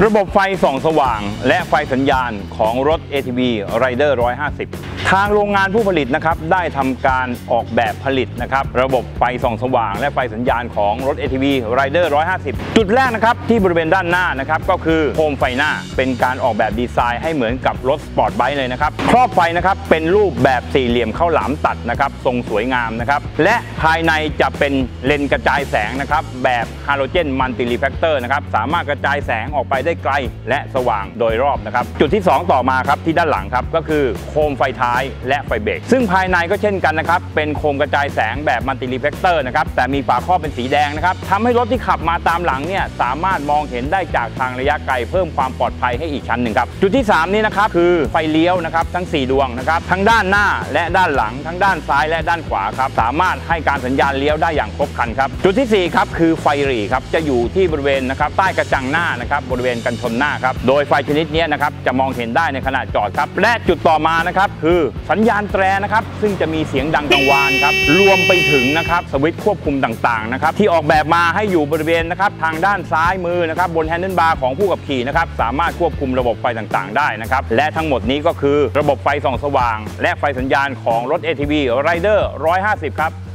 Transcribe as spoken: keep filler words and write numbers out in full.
ระบบไฟส่องสว่างและไฟสัญญาณของรถ เอ ที วี Rider หนึ่งร้อยห้าสิบทางโรงงานผู้ผลิตนะครับได้ทำการออกแบบผลิตนะครับระบบไฟส่องสว่างและไฟสัญญาณของรถ เอ ที วี Rider หนึ่งร้อยห้าสิบจุดแรกนะครับที่บริเวณด้านหน้านะครับก็คือโคมไฟหน้าเป็นการออกแบบดีไซน์ให้เหมือนกับรถสปอร์ตไบค์เลยนะครับครอบไฟนะครับเป็นรูปแบบสี่เหลี่ยมข้าวหลามตัดนะครับทรงสวยงามนะครับและภายในจะเป็นเลนส์กระจายแสงนะครับแบบฮาโลเจนมัลติรีแฟกเตอร์นะครับสามารถกระจายแสงออกไปได้ไกลและสว่างโดยรอบนะครับจุดที่สองต่อมาครับที่ด้านหลังครับก็คือโคมไฟท้ายและไฟเบรกซึ่งภายในก็เช่นกันนะครับเป็นโคมกระจายแสงแบบมัลติรีแฟกเตอร์นะครับแต่มีฝาครอบเป็นสีแดงนะครับทำให้รถที่ขับมาตามหลังเนี่ยสามารถมองเห็นได้จากทางระยะไกลเพิ่มความปลอดภัยให้อีกชั้นหนึ่งครับจุดที่สามนี้นะครับคือไฟเลี้ยวนะครับทั้งสี่ดวงนะครับทั้งด้านหน้าและด้านหลังทั้งด้านซ้ายและด้านขวาครับสามารถให้การสัญญาณเลี้ยวได้อย่างครบครันครับจุดที่สี่ครับคือไฟหรี่ครับจะอยู่ที่บริเวณนะครับใต้กระจังหน้านะครับบริเวณกันชนหน้าครับโดยไฟชนิดนี้นะครับจะมองเห็นได้ในขณะจอดครับและจุดต่อมานะครับคือสัญญาณแตรนะครับซึ่งจะมีเสียงดังกังวานครับรวมไปถึงนะครับสวิตช์ควบคุมต่างๆนะครับที่ออกแบบมาให้อยู่บริเวณนะครับทางด้านซ้ายมือนะครับบนแฮนเดิลบาร์ของผู้ขับขี่นะครับสามารถควบคุมระบบไฟต่างๆได้นะครับและทั้งหมดนี้ก็คือระบบไฟส่องสว่างและไฟสัญญาณของรถ เอ ที วี Rider หนึ่งร้อยห้าสิบครับ